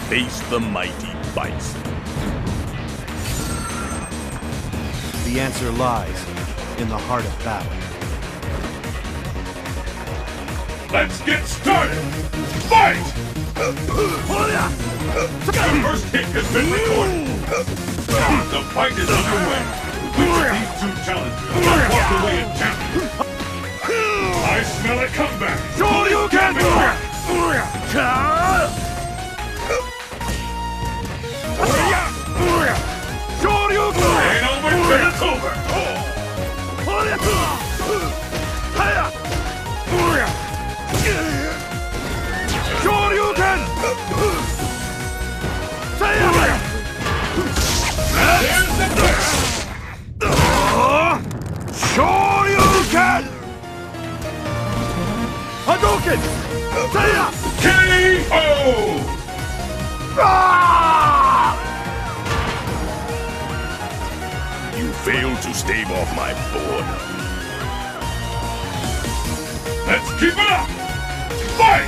face the mighty Bison. The answer lies in the heart of battle. Let's get started! Fight! The first hit has been recorded. The fight is underway. Which of these two challengers will walk away as champion? I smell a comeback! Shoryuken! Shoryuken! Ain't over till it's over! Shoryuken! There's the first! Shoryuken! Hadouken! Seiya! KO! You failed to stave off my board. Let's keep it up! Fight!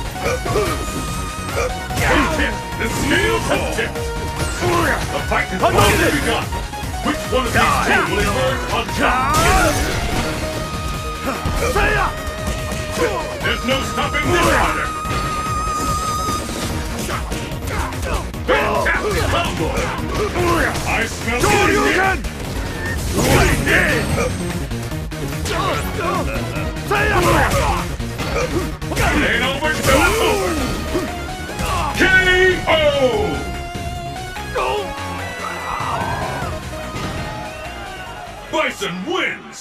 The scales have tipped! The fight has already begun! Which one of these two will emerge on top? There's no stopping this fighter! Fantastic combo! I smell Shoryuken! Ain't over till it's over! KO! Bison wins!